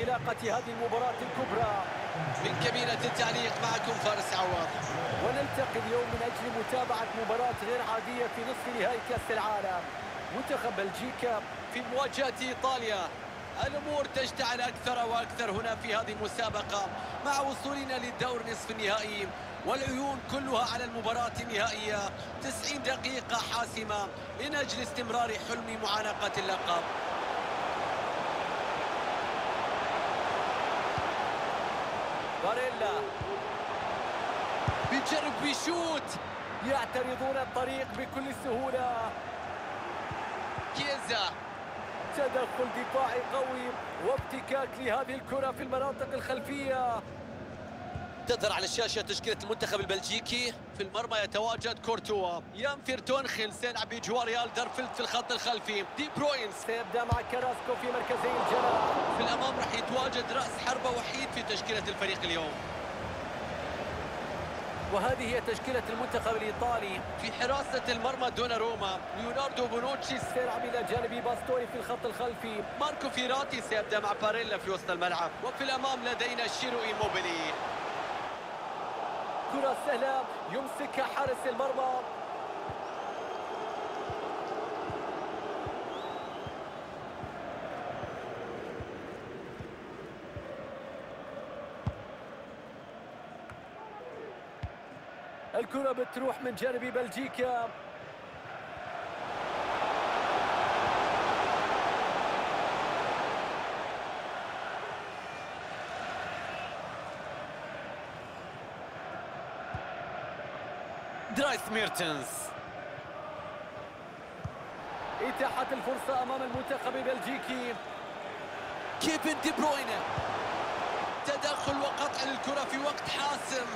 انطلاقة هذه المباراة الكبرى. من كابينة التعليق معكم فارس عوض. ونلتقي اليوم من أجل متابعة مباراة غير عادية في نصف نهائي كأس العالم. منتخب بلجيكا في مواجهة إيطاليا. الأمور تشتعل أكثر وأكثر هنا في هذه المسابقة مع وصولنا للدور نصف النهائي، والعيون كلها على المباراة النهائية. 90 دقيقة حاسمة من أجل استمرار حلم معانقة اللقب. باريلا بيجرب بيشوت، يعترضون الطريق بكل سهولة. كيزا تدخل دفاعي قوي وابتكاك لهذه الكرة في المناطق الخلفية. تظهر على الشاشة تشكيلة المنتخب البلجيكي. في المرمى يتواجد كورتوا، يان فيرتونخن سيلعب بجوار ريال دارفيلد في الخط الخلفي. دي بروين سيبدأ مع كراسكو في مركزي الجناح. في الأمام راح يتواجد رأس حربة وحيد في تشكيلة الفريق اليوم. وهذه هي تشكيلة المنتخب الإيطالي. في حراسة المرمى دوناروما، ليوناردو بونوتشي سيلعب إلى جانب باستوري في الخط الخلفي. ماركو فيراتي سيبدأ مع باريلا في وسط الملعب. وفي الأمام لدينا شيرو إيموبيلي. كرة سهلة يمسكها حارس المرمى. الكرة بتروح من جانب بلجيكا. درايس ميرتنز. إتاحة الفرصة أمام المنتخب البلجيكي. كيفن دي بروين، تدخل وقطع للكرة في وقت حاسم.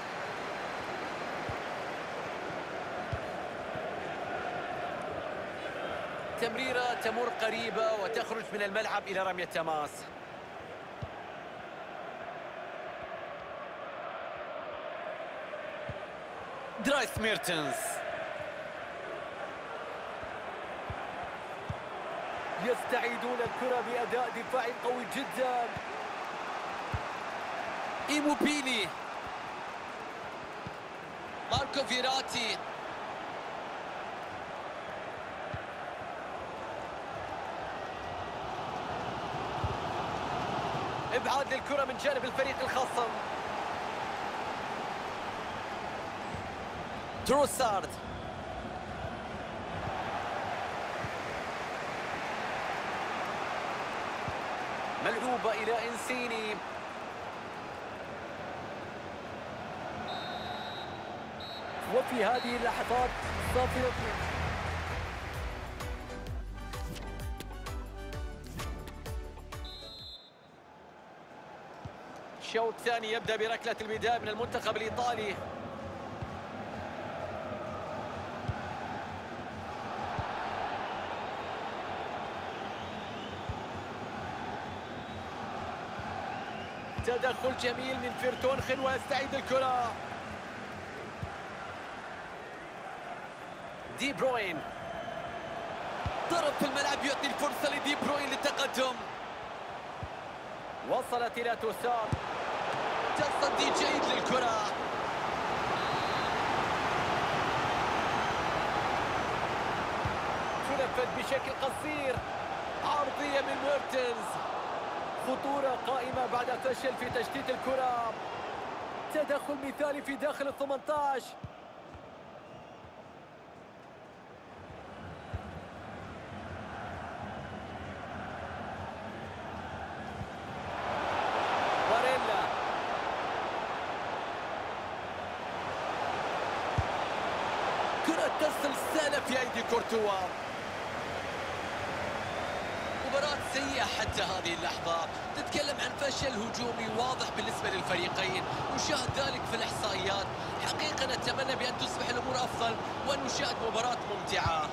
تمريرة تمر قريبة وتخرج من الملعب إلى رمية تماس. درايس ميرتنز يستعيدون الكرة بأداء دفاعي قوي جدا. إيموبيلي، ماركو فيراتي، ابعاد للكرة من جانب الفريق الخصم. تروسارد، ملعوبة إلى إنسيني. وفي هذه اللحظات صافرة شوط ثاني يبدأ بركلة البداية من المنتخب الإيطالي. تدخل جميل من فيرتونخن ويستعيد الكرة. دي بروين ضرب في الملعب يعطي الفرصة لدي بروين للتقدم. وصلت إلى توسار. تصدي جيد للكرة. تنفذ بشكل قصير. عرضية من ميرتنز. خطورة قائمة بعد فشل في تشتيت الكرة. تدخل مثالي في داخل ال18. باريلا كرة تصل سهلة في أيدي كورتوا. مباراة سيئة حتى هذه اللحظة. تتكلم عن فشل هجومي واضح بالنسبة للفريقين، نشاهد ذلك في الإحصائيات. حقيقة نتمنى بأن تصبح الأمور أفضل وأن نشاهد مباراة ممتعة.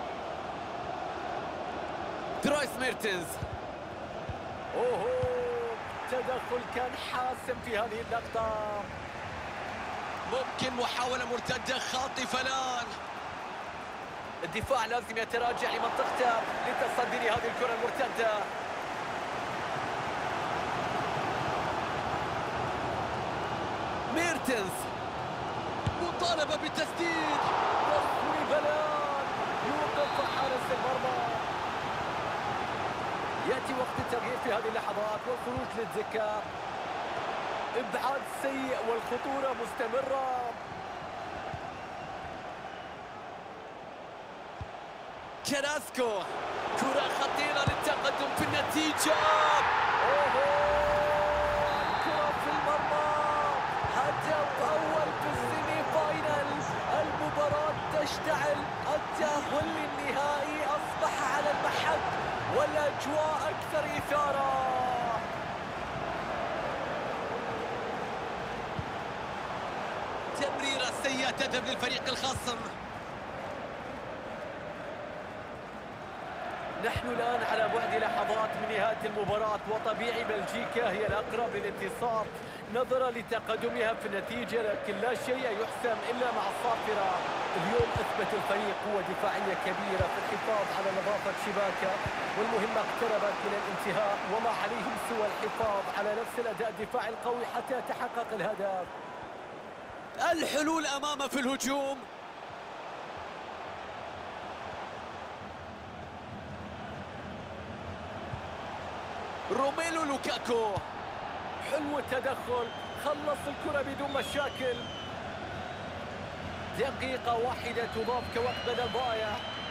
درايس ميرتنز، اوه تدخل كان حاسم في هذه اللقطة. ممكن محاولة مرتدة خاطفة الآن. الدفاع لازم يتراجع لمنطقته للتصدي لهذه الكرة المرتدة. ميرتنز، مطالبة بالتسديد، بلان يوقف حارس المرمى. يأتي وقت التغيير في هذه اللحظات والخروج للدكة. إبعاد سيء والخطورة مستمرة. كراسكو، كرة خطيرة للتقدم في النتيجة. كرة في المرمى، هدف أول في السيمي فاينل. المباراة تشتعل، التأهل للنهائي أصبح على المحك والأجواء أكثر إثارة. تمريرة سيئة تذهب للفريق الخصم. نحن الآن على بعد لحظات من نهاية المباراة، وطبيعي بلجيكا هي الأقرب للانتصار نظرا لتقدمها في النتيجة، لكن لا شيء يحسم إلا مع الصافرة. اليوم أثبت الفريق قوة دفاعية كبيرة في الحفاظ على نظافة شباكه، والمهمة اقتربت من الانتهاء وما عليهم سوى الحفاظ على نفس الأداء الدفاعي القوي حتى يتحقق الهدف. الحلول أمامه في الهجوم. روميلو لوكاكو، حلو التدخل، خلص الكرة بدون مشاكل. دقيقة واحدة تضاف كوقت بدل ضائع.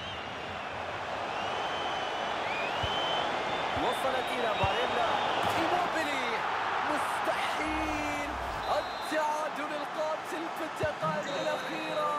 وصلت إلى باريلا، إيموبيلي، مستحيل التعادل القاتل في الدقائق الأخيرة.